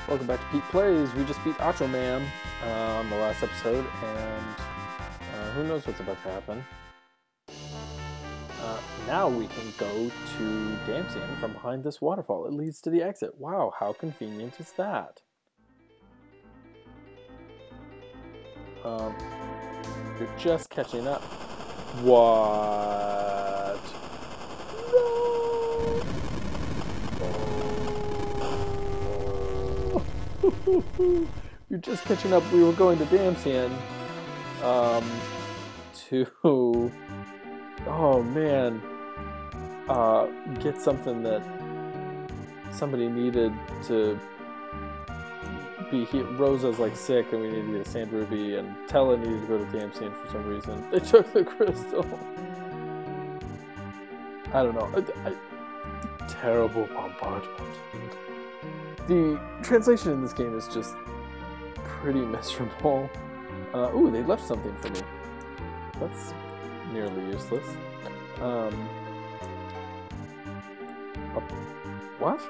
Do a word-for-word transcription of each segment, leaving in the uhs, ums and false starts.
Welcome back to Pete Plays. We just beat Acho Man uh, on the last episode, and uh, who knows what's about to happen. Uh, now we can go to Damcyan from behind this waterfall. It leads to the exit. Wow, how convenient is that? Um, you're just catching up. What? No! You're just catching up. We were going to Damcyan um, to, oh man, uh, get something that somebody needed to be. He, Rosa's like sick, and we needed to get a sand ruby, and Tella needed to go to Damcyan for some reason. They took the crystal. I don't know. I, I, terrible bombardment. The translation in this game is just pretty miserable. Uh, ooh, they left something for me. That's nearly useless. Um, a, what?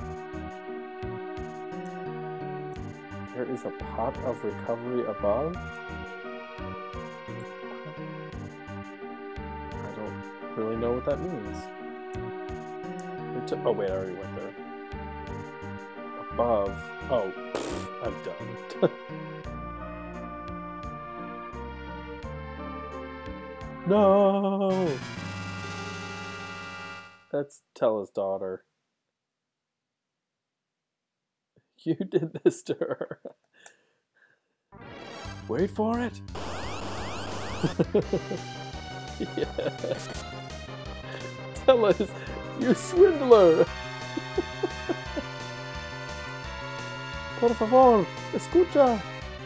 There is a pot of recovery above? I don't really know what that means. Oh wait, I already went there. Above. Oh, pfft, I'm done. No! That's Tella's daughter. You did this to her. Wait for it! Yeah. Tella is, you swindler! Por favor, escucha!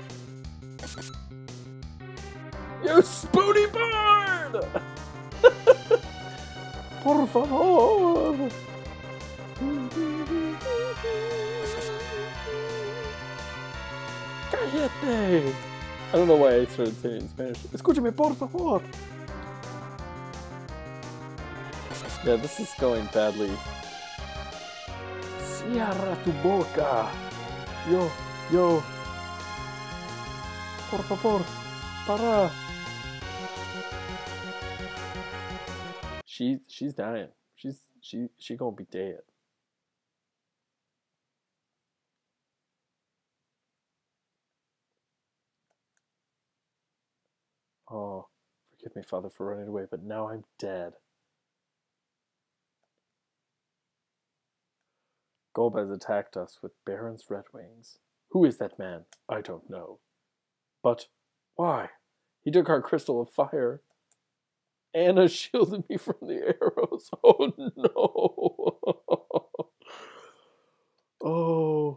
You spoony bird! Por favor! Cállate! I don't know why I started saying it in Spanish. Escúchame, por favor! Yeah, this is going badly. Cierra tu boca! Yo, yo, por favor, para. She, she's dying. She's, she, she gonna be dead. Oh, forgive me, Father, for running away, but now I'm dead. Golbez attacked us with Baron's red wings. Who is that man? I don't know. But why? He took our crystal of fire. Anna shielded me from the arrows. Oh no. Oh.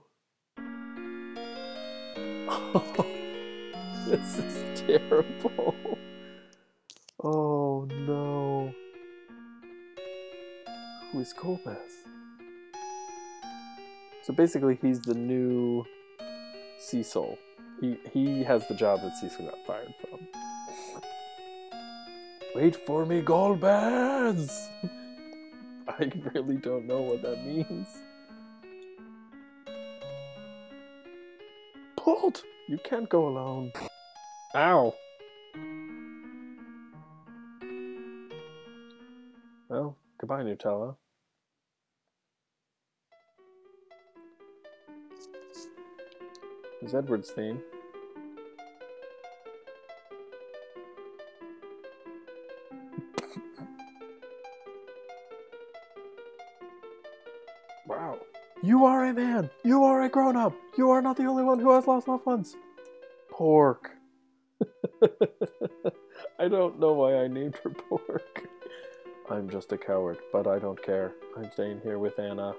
Oh. This is terrible. Oh no. Who is Golbez? So basically, he's the new Cecil. He he has the job that Cecil got fired from. Wait for me, Golbez! I really don't know what that means. Pulled! You can't go alone. Ow! Well, goodbye, Nutella. There's Edward's theme. Wow. You are a man! You are a grown-up! You are not the only one who has lost loved ones! Pork. I don't know why I named her Pork. I'm just a coward, but I don't care. I'm staying here with Anna.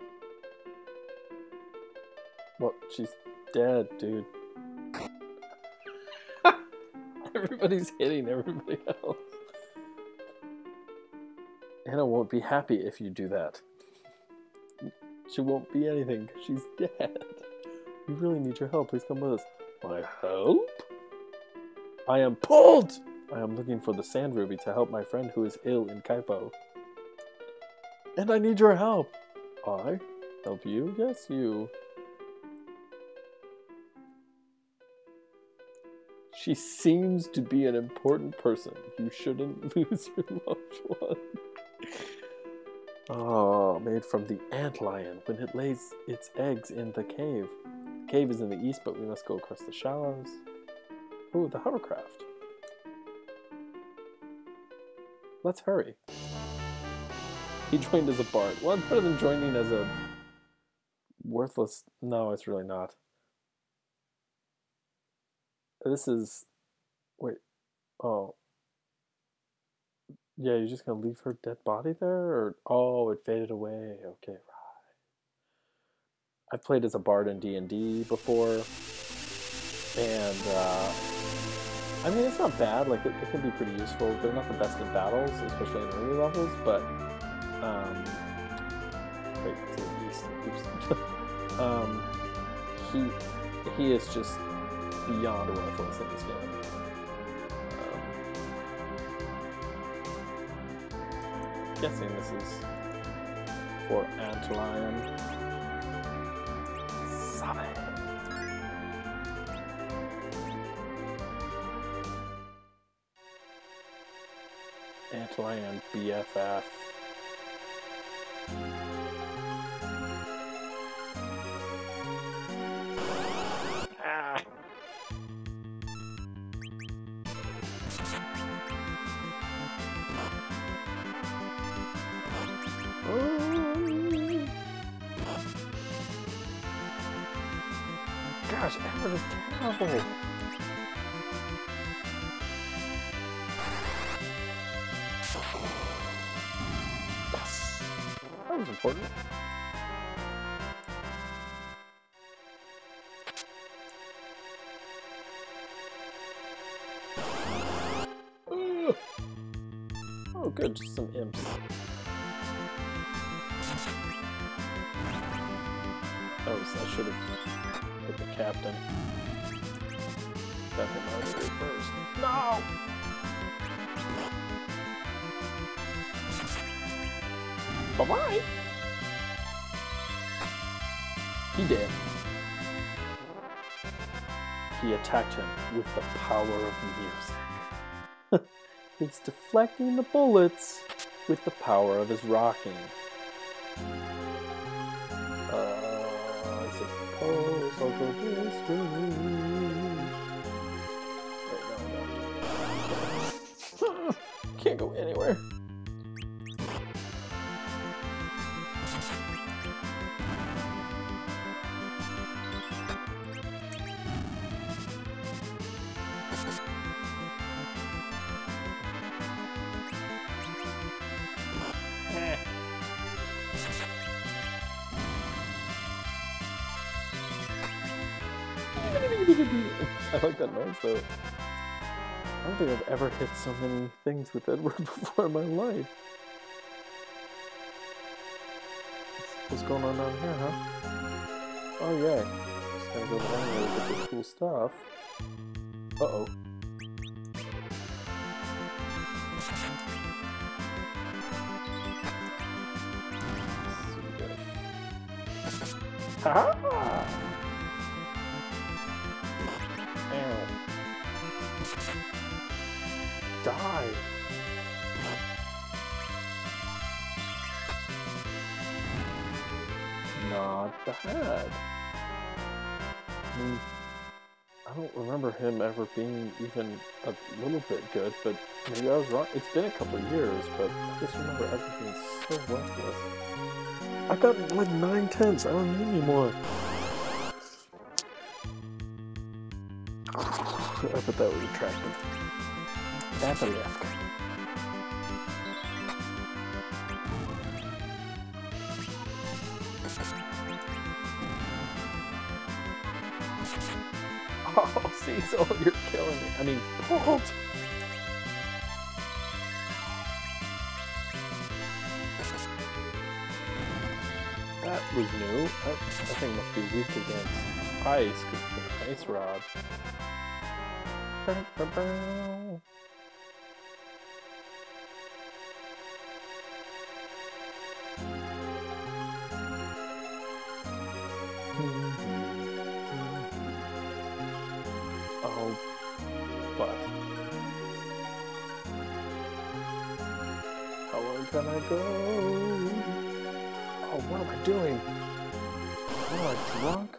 Well, she's dead, dude. Everybody's hitting everybody else. Anna won't be happy if you do that. She won't be anything because she's dead. We really need your help. Please come with us. My help? I am pulled! I am looking for the sand ruby to help my friend who is ill in Kaipo. And I need your help. I? Help you? Yes, you. She seems to be an important person. You shouldn't lose your loved one. Oh, made from the antlion when it lays its eggs in the cave. The cave is in the east, but we must go across the shallows. Ooh, the hovercraft. Let's hurry. He joined as a bard. Well, it's better than joining as a worthless... No, it's really not. This is... Wait. Oh. Yeah, you're just gonna leave her dead body there? Or... Oh, it faded away. Okay, right. I've played as a bard in D and D before. And, uh... I mean, it's not bad. Like, it, it can be pretty useful. They're not the best in battles, especially in early levels, but... Um... Wait, to the east. Oops. um... He... He is just beyond worthless in this game. Guessing this is for Antlion. Sabe. Antlion B F F. Ah. Gosh, Everett is terrible. Yes, that was important. Uh. Oh, good, just some imps. Oh, so I should have hit the captain. Got him out of here first. No! Bye-bye! He did. He attacked him with the power of music. He's deflecting the bullets with the power of his rocking. Oh, I'll go this way. Wait, no, no. Can't go anywhere. I like that noise though. I don't think I've ever hit so many things with Edward before in my life. What's going on down here, huh? Oh yeah. Just gotta go down there to get the cool stuff. Uh-oh. Ha-ha! Die! Not bad. I mean, I don't remember him ever being even a little bit good, but maybe I was wrong. It's been a couple of years, but I just remember everything so worthless. I got like nine tenths. I don't need any more. I bet that was attractive. That's a lift. Oh, Cecil, you're killing me. I mean, Bolt. That was new. That, that thing must be weak against ice, because it's an ice rod. Oh, but how long can I go? Oh, what am I doing? Am I drunk?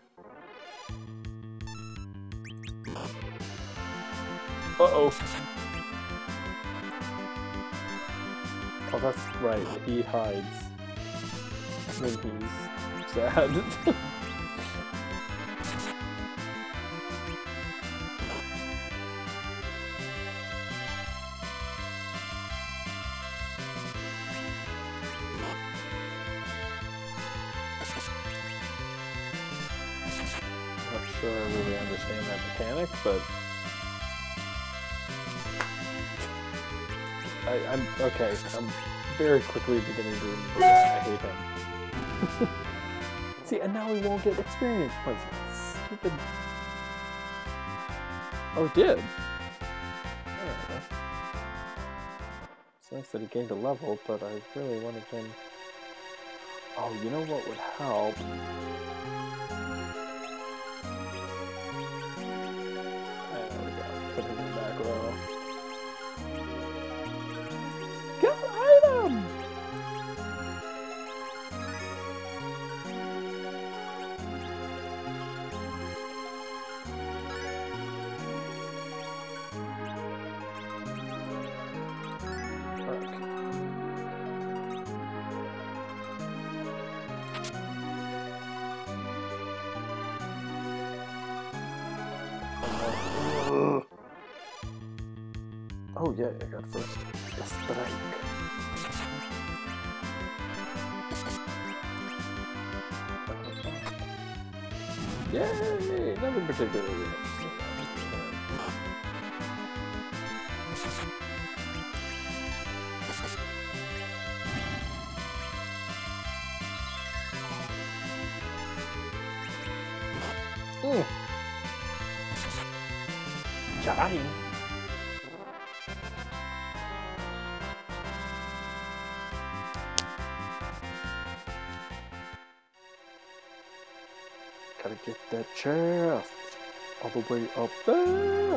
Uh-oh. Oh, that's right. He hides when he's sad. Not sure I really understand that mechanic, but I, I'm okay. I'm very quickly beginning to remember that I hate him. See, and now we won't get experience points. Stupid. Oh, it did. Oh, it's nice that he gained a level, but I really wanted him. Oh, you know what would help? There we go. Put him in the back row. Got item! Oh yeah, I got first. The strike. Yay! Nothing particularly interesting. Mm. Got him. Gotta get that chest all the way up there.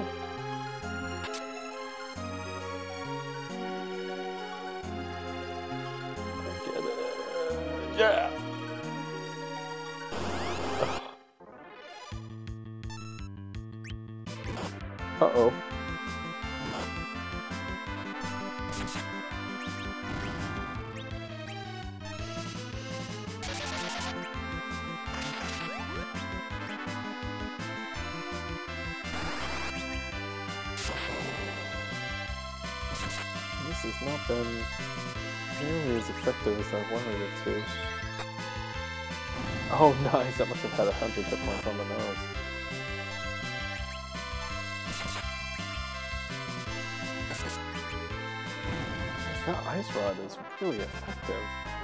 Get it. Yeah. Uh-oh. This has not been nearly as effective as I wanted it to. Oh, nice! I must have had a hundred hit points on the nose. That ice rod is really effective.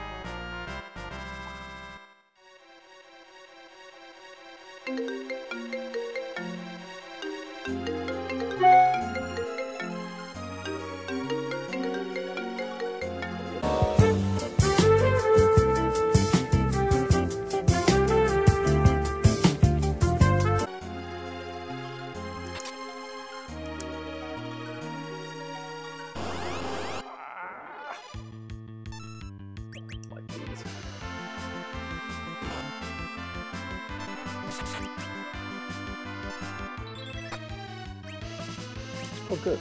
Oh, good.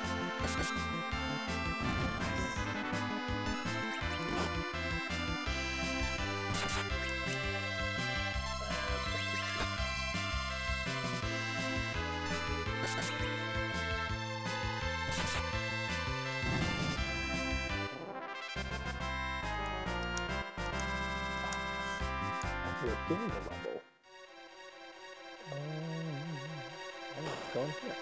We're getting a level. Um, let's go in here.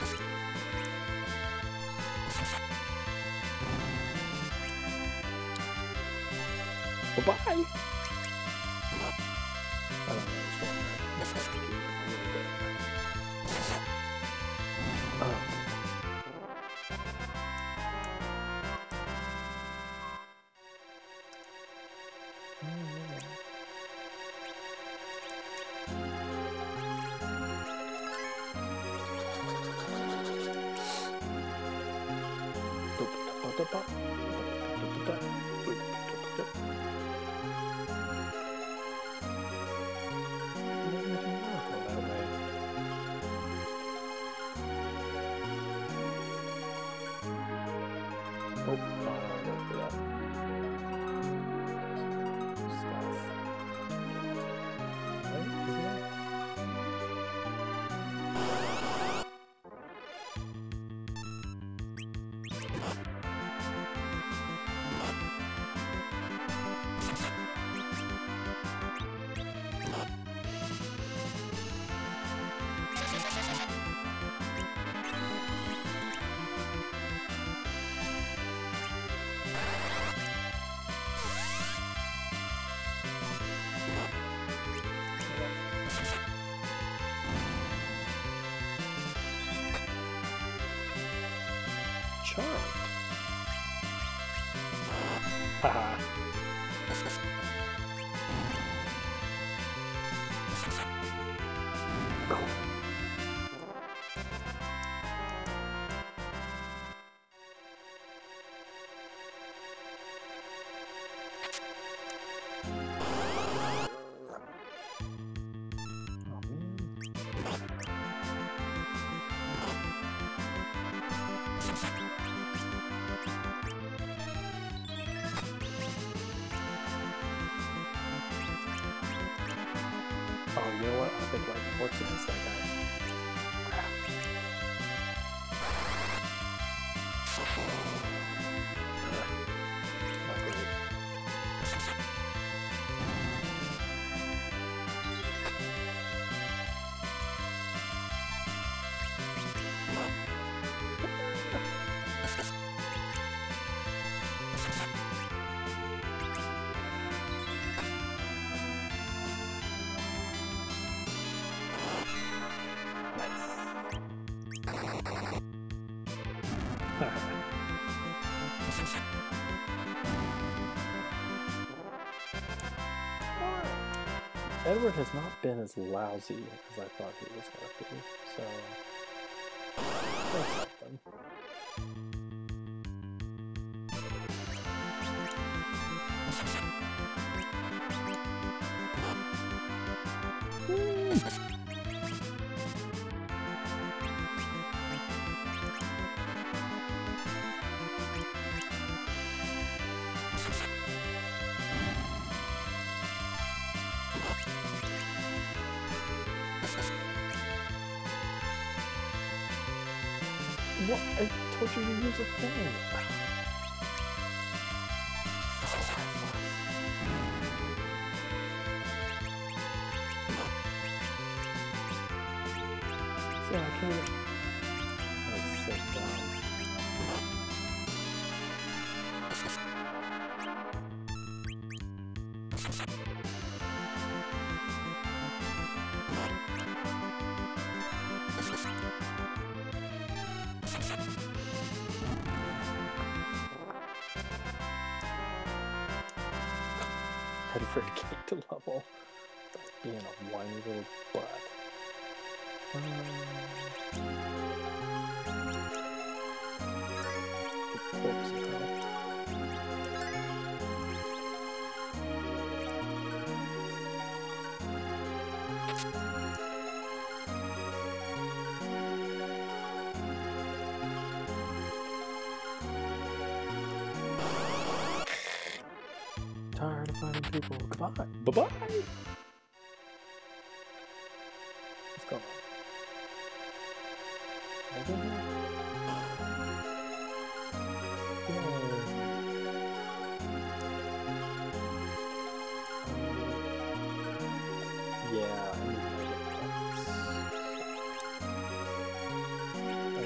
Bye-bye! I don't understand that. That's a little bit. Oh. Oh, no, I don't do that. Stuff. Right? Isn't it? Charmed. Haha. Oh, you know what? I think like works against that guy. Crap. Uh, not great. Edward has not been as lousy as I thought he was going to be, so that's something. What? I told you to use a thing. See, I can't even... That was so dumb. Ready for a cake to level. Being a whiny little butt. Um, corpse somehow. Tired of finding people. Goodbye. Bye-bye. What's going on? Over here? Yeah, I need to get points.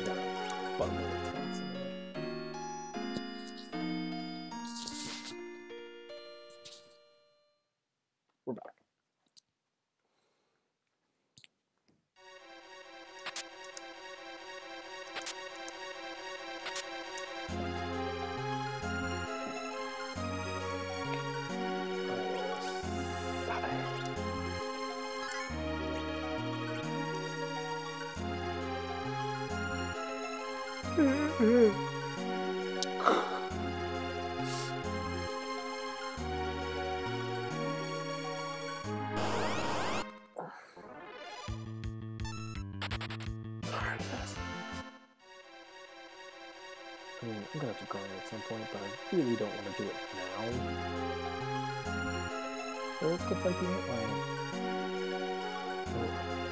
I mean, I'm gonna have to guard it at some point, but I really don't want to do it now. So let's go fight the ant lion. Oh.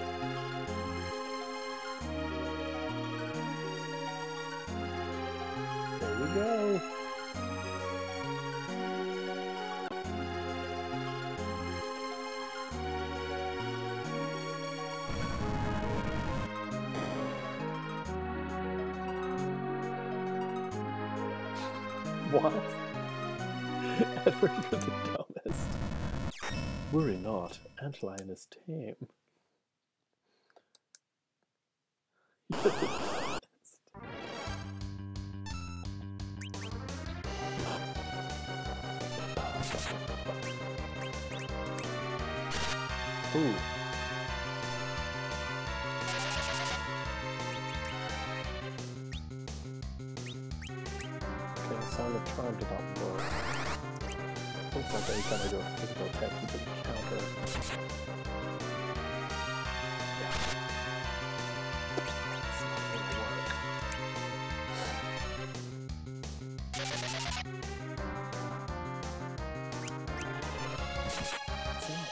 There we go. What? Edward, you're the dumbest. Worry not, Antlion is tame. You're the dumbest. Ooh. Sound of Charm did not work. Looks like anytime I do a physical attack, you can counter. Yeah. That's not gonna work. That's not.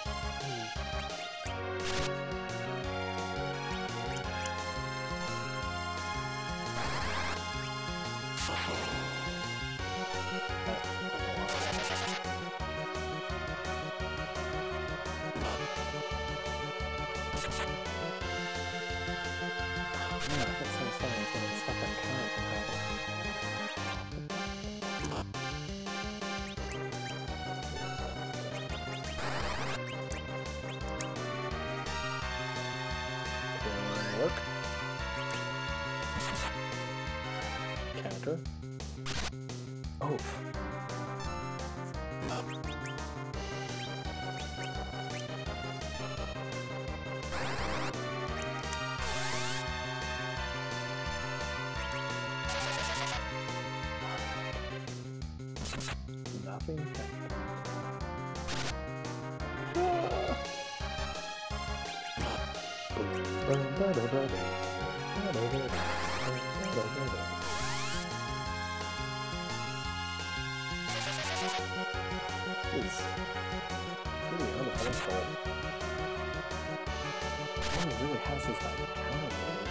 Work. Counter. Oh. Nothing happened. It's really uneventful. All he really has is that counter move.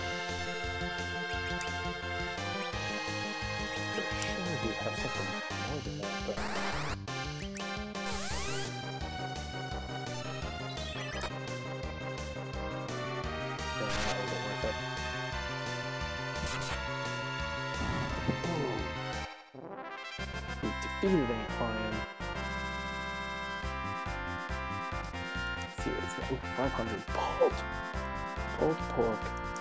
For sure he'd have something more than that, but... yeah, that wasn't worth it. We've defeated Damcyan. Let's see what's that. Ooh, five hundred pulled. Pulled pork.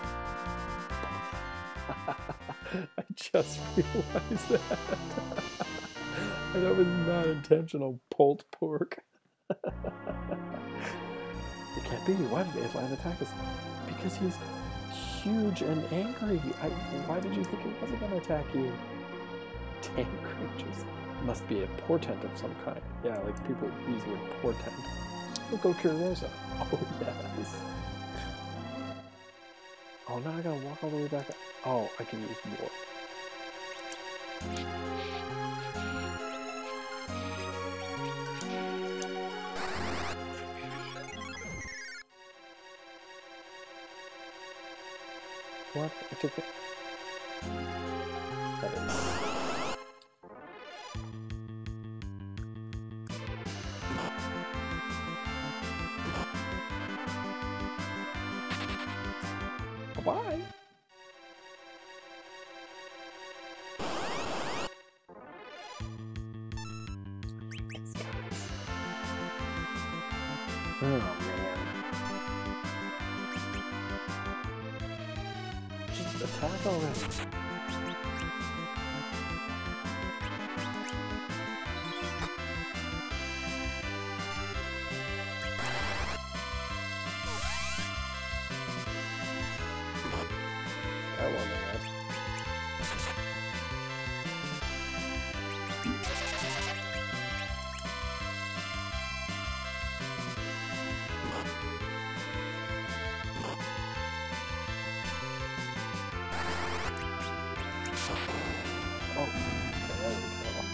I just realized that. And that was not intentional. Pulled pork. It can't be. Why did Antlion attack us? Because he's huge and angry. I, why did you think it wasn't going to attack you? Damn creatures. Must be a portent of some kind. Yeah, like people use the word portent. We'll go Curiosa. Oh, yes. Oh, now I gotta walk all the way back up. Oh, I can use more. What? I took it. That is. Bye. These guys. Oh man. Just attack already. That one, man. Oh, there we go.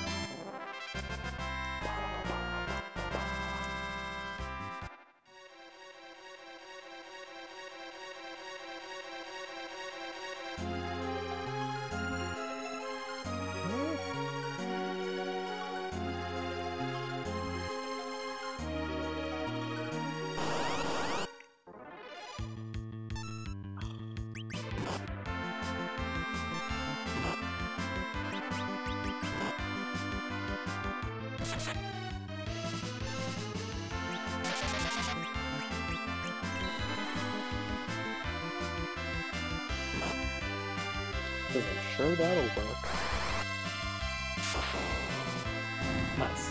I'm sure that'll work. Nice.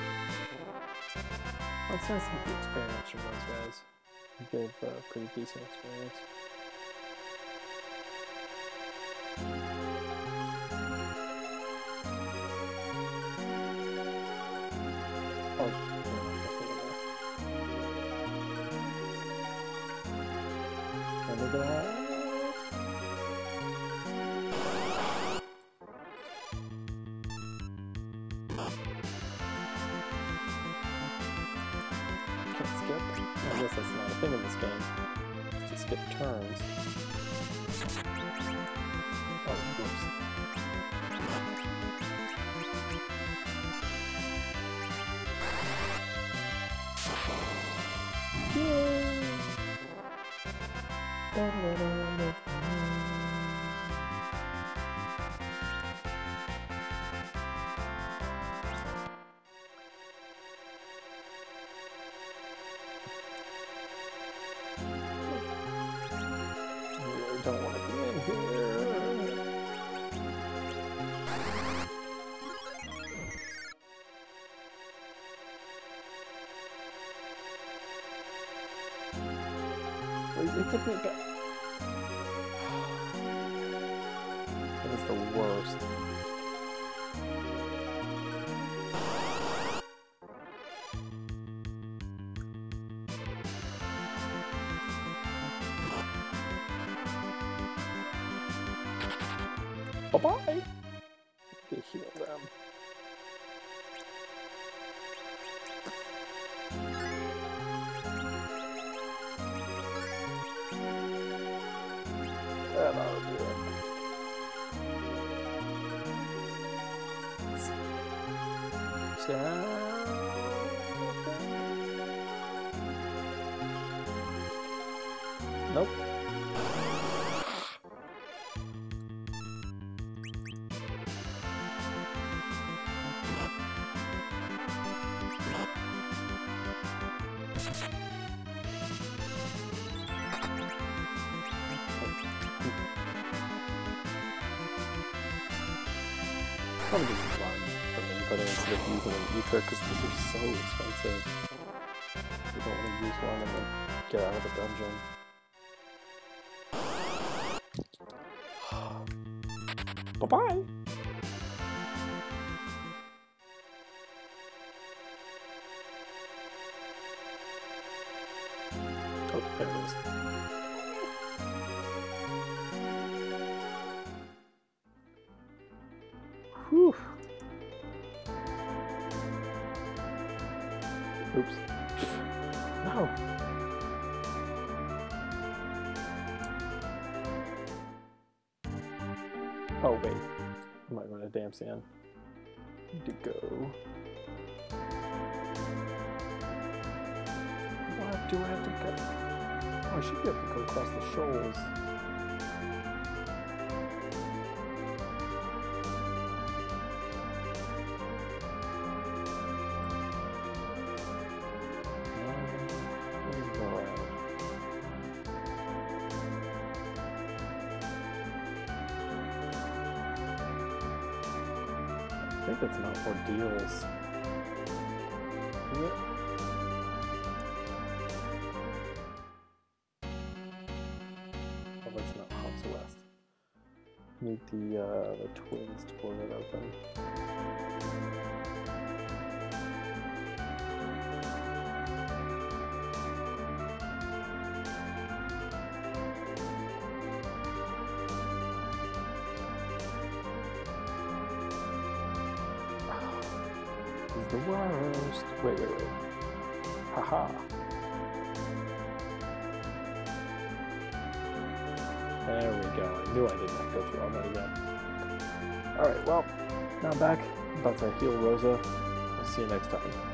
Well, it's nice to get the experience from those guys. They give uh, pretty decent experience. Oh, can we go out? I guess that's not a thing in this game. It's to skip turns. Oh, oops. Yay! Da, da, da, da, da. Don't want to be in here. Wait, it took me back. That is the worst. Bye-bye! Okay, heal them. That ought to do it. Ciao. Nope. Probably just run from anybody instead of using an ether because these are so expensive. You don't want to use one and then get out of the dungeon. Bye-bye! Oh, there it is. Whew. Oops. No. Oh, wait. I might run a Damcyan. Need to go. What do I have to go? Oh, I should be able to go across the shoals. I think that's not ordeals. Yep. Oh, that's not Hops West. Need the uh, the twins to pull it open. is the worst. Wait, wait, wait. Haha. There we go. I knew I didn't have to go through all that again. Alright, well, now I'm back. I'm about to heal Rosa. I'll see you next time.